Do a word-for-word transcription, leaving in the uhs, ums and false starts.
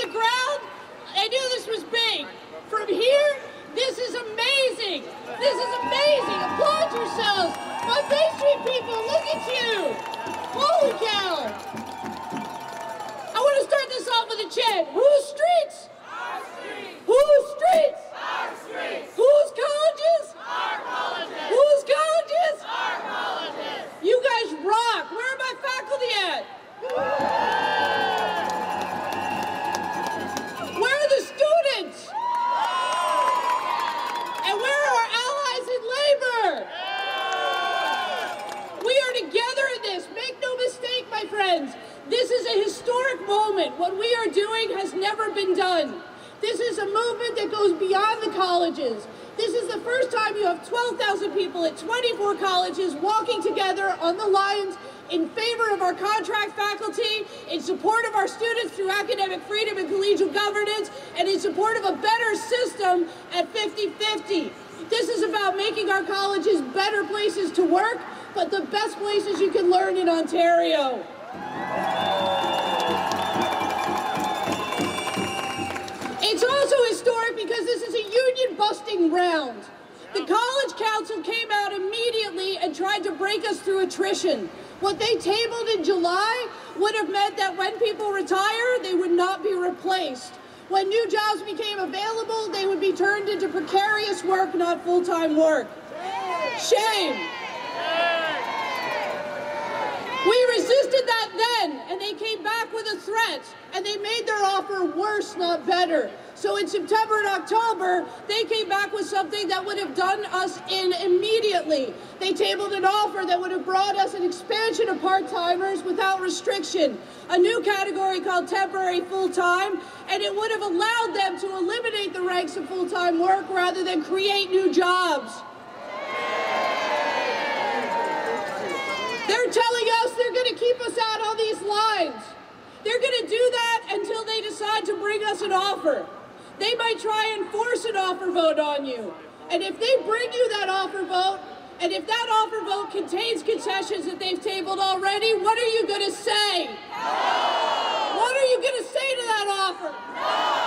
the ground, I knew this was big. From here, this is amazing. This is amazing. Applaud yourselves. My Bay Street people, look at you. Holy cow. I want to start this off with a chant. Whose streets? Our streets. Whose streets? Our streets. Whose colleges? Our colleges. Whose colleges? Our colleges. You guys rock. Where are my faculty at? Where are the students? And where are our allies in labor? We are together in this. Make no mistake, my friends. This is a historic moment. What we are doing has never been done. This is a movement that goes beyond the colleges. This is the first time you have twelve thousand people at twenty-four colleges walking together on the lines in favor of our contract faculty, in support of our students through academic freedom and collegial governance, and in support of a better system at fifty fifty. This is about making our colleges better places to work, but the best places you can learn in Ontario. It's also historic because this is a union-busting round. The College Council came out immediately and tried to break us through attrition. What they tabled in July would have meant that when people retire, they would not be replaced. When new jobs became available, they would be turned into precarious work, not full-time work. Shame. We resisted that then, and they came back with a threat, and they made their offer worse, not better. So in September and October, they came back with something that would have done us in immediately. They tabled an offer that would have brought us an expansion of part-timers without restriction, a new category called temporary full-time, and it would have allowed them to eliminate the ranks of full-time work rather than create new jobs. They're telling us they're going to keep us out on these lines. They're going to do that until they decide to bring us an offer. They might try and force an offer vote on you. And if they bring you that offer vote, and if that offer vote contains concessions that they've tabled already, what are you going to say? No! What are you going to say to that offer? No!